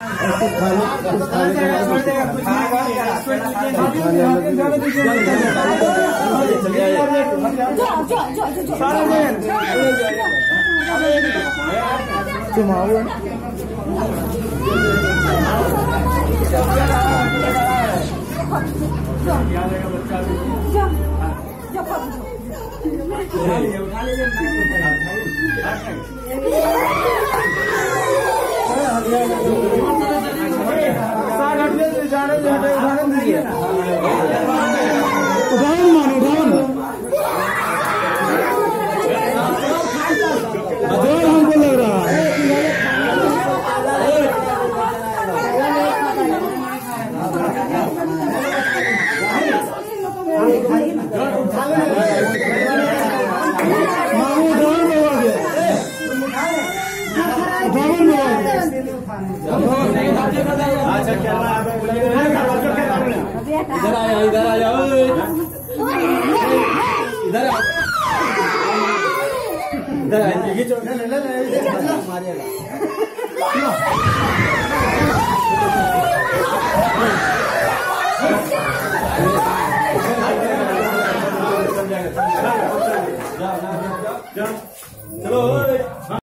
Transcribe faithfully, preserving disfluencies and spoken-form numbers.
उदाहरण दीजिए, उदाहरण मानो, उदाहरण उदाहरण हमको लग रहा है। इधर आया, इधर आया, इधर इधर आया,